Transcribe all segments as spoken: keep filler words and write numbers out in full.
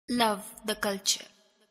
Love the culture.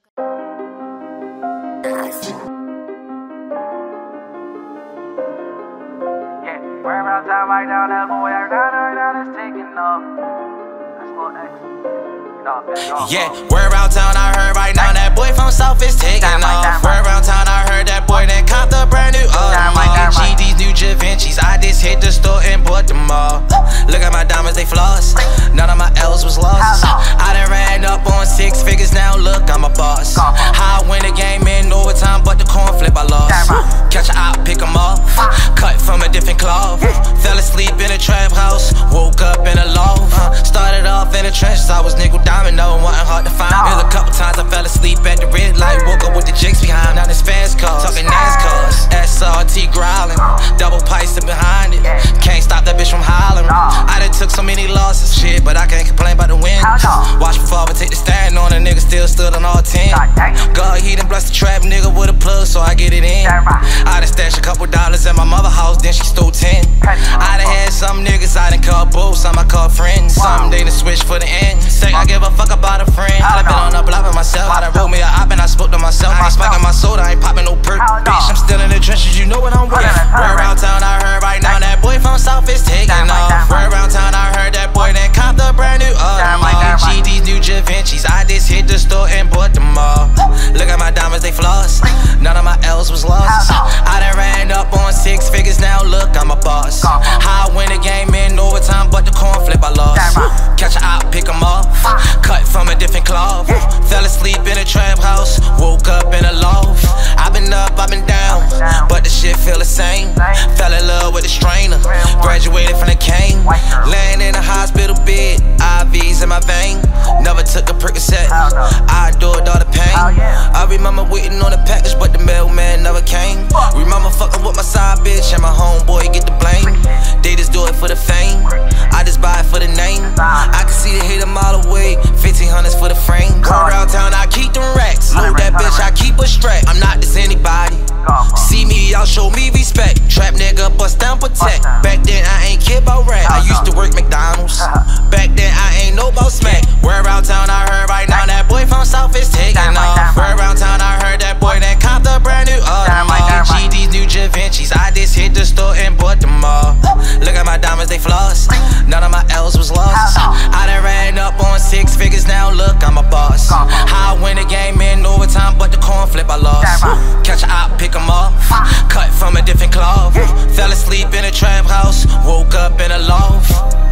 Yeah, we're around town right now, that boy right now, right now, that's taking off. That's Lil X. You know, it's all Yeah, we're around town, I heard right now that boy from South is taking off. We're around town, I heard that boy that copped the brand new Audemars. G, these new Givenchy's, I just hit the store and bought them all. Look at my diamonds, they floss. None of my L's was lost. I done ran up on six figures, now look, I'm a boss. How I win the game in overtime, but the corn flip I lost. Catch a op, pick 'em off. Cut from a different cloth. Fell asleep in a trap house, woke up in a loft. Started off in the trenches, I was nickel diamond, no one wasn't hard to find. There's a couple times I fell asleep at the red light, woke up with the jigs behind. Now this fast cars, talking NASCARs. S R T growling, double pipes in behind it. Can't stop that bitch from hollering. I done took so many losses, shit, but I can't complain about the win. Watch me fall, but take the stand on a nigga, still stood on all ten. God, he done blessed the trap nigga with a plug, so I get it in. I done stashed a couple dollars in my mother house, then she stole ten. I done had some niggas I done called boo, some I called friends. Some they done switch for the end. Say I give a fuck about a friend. I done been on the block with myself. I done wrote me a op and I spoke to myself. I smoking my soda, I ain't popping no perk. Bitch, I'm still in the trenches, you know what I'm with. We're around town, I heard right now that boy from South is taking off. We're around town, I heard that boy that copped the brand new Audemars. G, these new Givenchy's, I just hit the store and bought them all. Look at my diamonds, they floss. None of my L's was lost. I done ran up on six figures, now look, I'm a boss. How I win the game in overtime, but the corn flip I lost. Catch a op, pick 'em off. Cut from a different cloth. Fell asleep in a trap house, woke up in a loft. I've been up, I've been down, but the shit feel the same. Fell in love with a strainer, graduated from the cane. Laying in a hospital bed, I V's in my vein. Never took a Percocet, I adored all the pain. I remember waiting on the package, but the mailman never came. Remember fucking with my side bitch and my homeboy get the blame. They just do it for the fame, I just buy it for the name. I can see the hate a mile away, fifteen hundreds for the frame. Come around town, I keep them racks. Load that bitch, I keep a strap. I'm not just anybody. See me, y'all show me respect. Trap nigga, bust down, protect. Back then, I ain't care about rap. I used to work McDonald's. Back then, I ain't know about smack. We're around town, I heard right now that boy from South is taking off. We're around town, I heard that boy that copped the brand new Audemars. G, these new Givenchy's, I just hit the store and bought them all. Look at my diamonds, they floss. None of my L's was lost. I done ran up on six figures, now look, I'm a boss. How I win the game in overtime, but the corn flip I lost. Catch a op, pick 'em off. Cut from a different cloth. Fell asleep in a trap house, woke up in a loft.